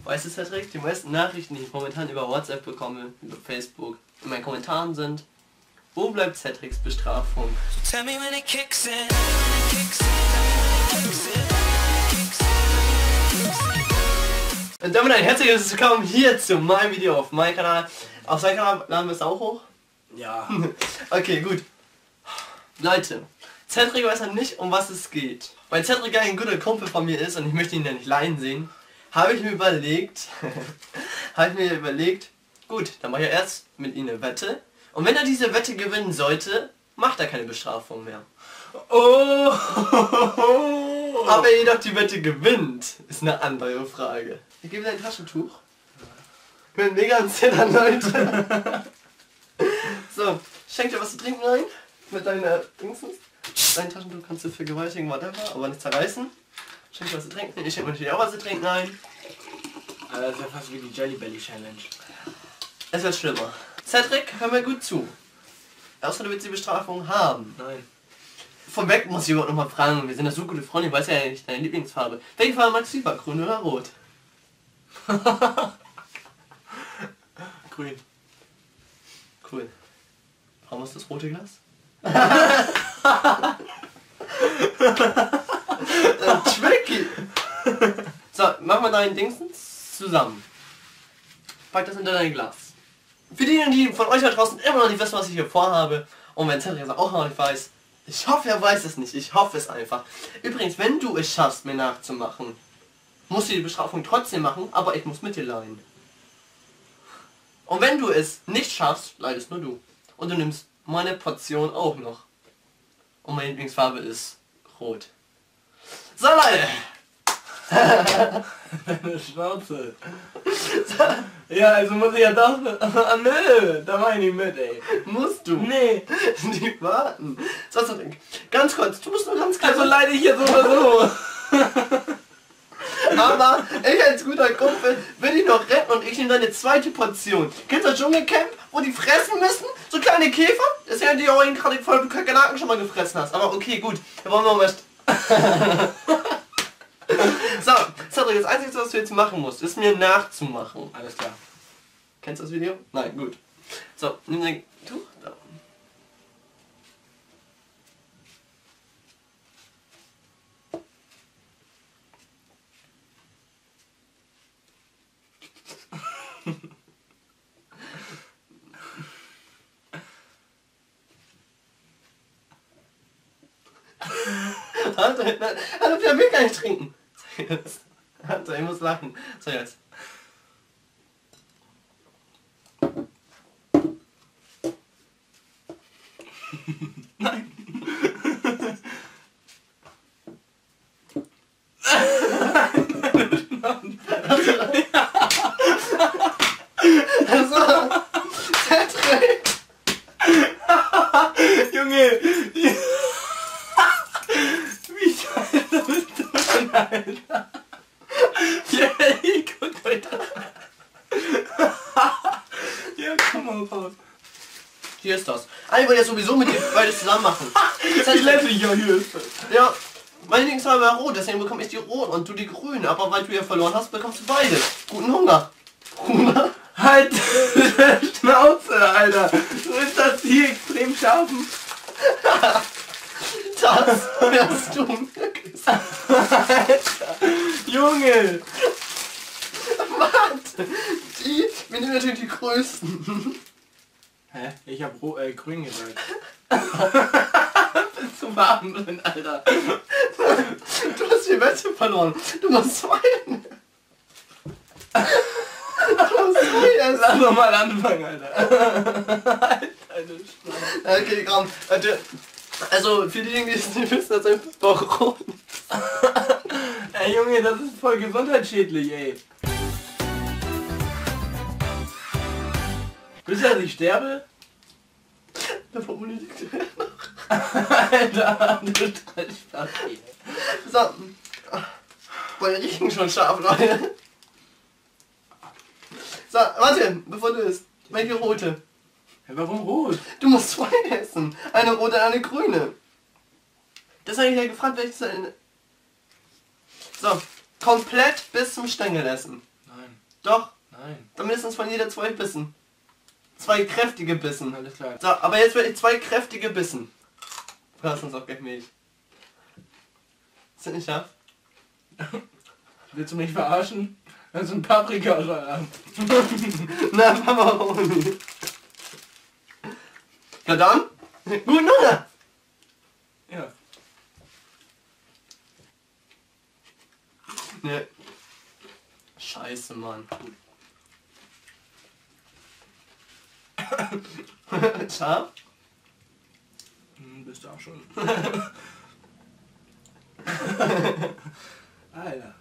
Weißt du, Cedric, die meisten Nachrichten, die ich momentan über WhatsApp bekomme, über Facebook, in meinen Kommentaren sind: Wo bleibt Cedrics Bestrafung? Und damit ein herzliches Willkommen hier zu meinem Video auf meinem Kanal. Auf seinem Kanal laden wir es auch hoch? Ja. Okay, gut. Leute, Cedric weiß ja nicht, um was es geht. Weil Cedric ein guter Kumpel von mir ist und ich möchte ihn ja nicht leiden sehen, habe ich mir überlegt, gut, dann mache ich erst mit ihm eine Wette. Und wenn er diese Wette gewinnen sollte, macht er keine Bestrafung mehr. Oh. Aber jedoch die Wette gewinnt, ist eine andere Frage. Ich gebe dir ein Taschentuch. Ich bin mega am Zittern, Leute. So, schenk dir was zu trinken rein. Mit deiner Dingsens. Dein Taschentuch kannst du vergewaltigen, whatever, aber nicht zerreißen. Schenk dir was zu trinken. Ich schenke mir natürlich auch was zu trinken ein. Das ist ja fast wie die Jelly Belly Challenge. Es wird schlimmer. Cedric, hör mir gut zu. Außer du willst die Bestrafung haben. Nein. Vorweg muss ich überhaupt noch mal fragen, wir sind ja so gute Freunde, ich weiß ja nicht deine Lieblingsfarbe. Welche Farbe magst du lieber, grün oder rot? Grün. Cool. Warum ist das rote Glas? Tricky! So, machen wir deinen Dingsens zusammen. Pack das in dein Glas. Für diejenigen, die von euch da draußen immer noch nicht wissen, was ich hier vorhabe, und wenn Cedric auch noch nicht weiß, ich hoffe, er weiß es nicht, ich hoffe es einfach. Übrigens, wenn du es schaffst, mir nachzumachen, musst du die Bestrafung trotzdem machen, aber ich muss mit dir leihen. Und wenn du es nicht schaffst, leidest nur du. Und du nimmst meine Portion auch noch. Und meine Lieblingsfarbe ist rot. So Leute! Deine Schnauze. Ja, also muss ich ja doch... Nö, da mach ich nicht mit, ey. Musst du? Nee. Die warten. So, ganz kurz, du musst nur ganz kurz... Also leide ich hier so oder so. Aber ich als guter Kumpel will dich noch retten und ich nehme deine zweite Portion. Kennst du das Dschungelcamp, wo die fressen müssen? So kleine Käfer? Das sind ja die auch gerade voll Kakerlaken schon mal gefressen hast. Aber okay, gut. Da wollen wir mal... So, Cedric, das Einzige, was du jetzt machen musst, ist mir nachzumachen. Alles klar. Kennst du das Video? Nein, gut. So, nimm dein Tuch. Da. Alter, der will gar nicht trinken. Alter, ich muss lachen. So, jetzt. Nein. Also, Cedric. Junge. Wie scheiße bist du denn, Alter? Ja, guck mal da. Ja, komm mal raus. Hier ist das. Ich will jetzt sowieso mit dir beides zusammen machen. Ich lässt mich ja, hier ist das. Ja, meine Lieblingsfarbe war rot, deswegen bekomme ich die rot und du die grün. Aber weil du ja verloren hast, bekommst du beide. Guten Hunger. Hunger? Halt Schnauze, Alter. Du bist das hier extrem scharfen. Das wärst du wirklich. Alter. Junge. Warte. Wir nehmen natürlich die größten. Hä? Ich hab grün gesagt. Bist du warm drin, Alter. Du hast die Wette verloren. Du musst zwei. Lass doch mal anfangen, Alter. Alter, Okay, komm. Also, für diejenigen, die es nicht wissen, das ist einfach Bauch. Ey, Junge, das ist voll gesundheitsschädlich, ey. Willst du, dass ich sterbe? Davon unnötig. Alter, du Spaß, ey. So. Boah, die riechen schon scharf, Leute. So, warte, bevor du isst. Welche rote? Ja, warum rot? Du musst zwei essen. Eine rote und eine grüne. Das habe ich ja gefragt, welches eine... So, komplett bis zum Stängel essen. Nein. Doch. Nein. Dann mindestens von jeder 2 Bissen. 2 kräftige Bissen. Alles klar. So, aber jetzt will ich 2 kräftige Bissen. Du hast uns auch gleich Milch. Sind nicht scharf? Willst du mich verarschen? Das ist ein Paprikasalat. Na, Pepperoni. Ja dann. Gut, oder? Ja. Ne. Scheiße, Mann. Scharf? Bist du auch schon. Alter.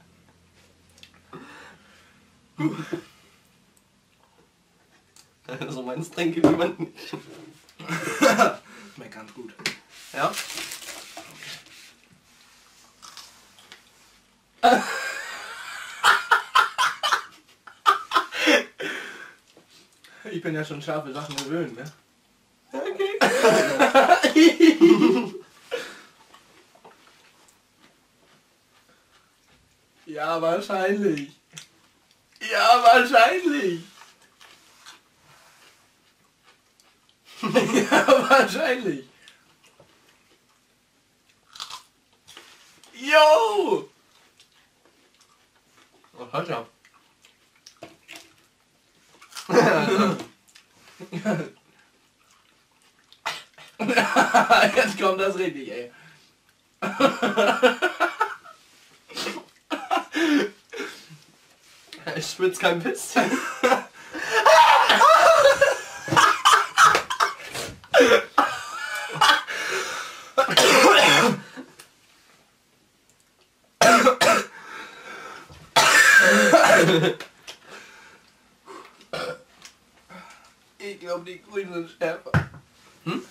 Also meins trinke niemand nicht. Schmeckt ganz gut. Ja? Ich bin ja schon scharfe Sachen gewöhnt, ne? Okay. Ja, wahrscheinlich. Ja, wahrscheinlich. Ja, wahrscheinlich. Yo! Oh, halt ja. Jetzt kommt das richtig, ey. Ich schwitze kein bisschen. Ich glaube, die Grünen sind schärfer. Hm?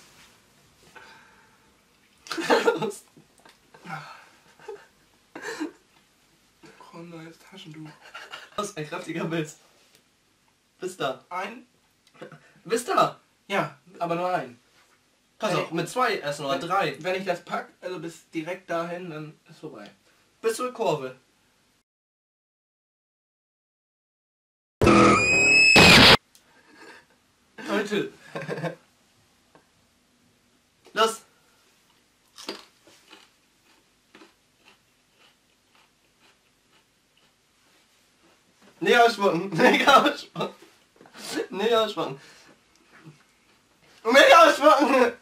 Oh nein, Taschentuch. Was ein kräftiger Biss. Bis da. Ein? Bis da. Ja, aber nur ein. Pass auf, mit 2 essen oder 3. Wenn ich das pack, also bis direkt dahin, dann ist vorbei. Bis zur Kurve. Leute. Los. Nicht ausspucken. Nicht ausspucken. Nicht ausspucken. Nicht ausspucken.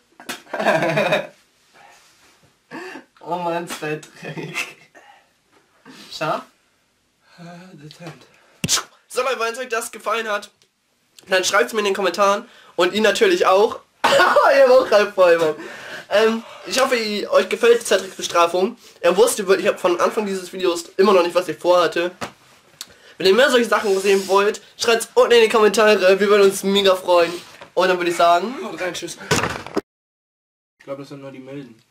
Oh Mann, ist der Dreck. Scharf? Dezent. So Leute, wenn euch das gefallen hat, dann schreibt es mir in den Kommentaren und ihn natürlich auch. Ihr habt auch halb voll, Mann. Ich hoffe, euch gefällt die Cedrics Bestrafung. Er wusste wirklich, ich habe von Anfang dieses Videos immer noch nicht, was ich vorhatte. Wenn ihr mehr solche Sachen sehen wollt, schreibt es unten in die Kommentare. Wir würden uns mega freuen. Und dann würde ich sagen... Haut rein, tschüss. Ich glaube, das sind nur die Milden.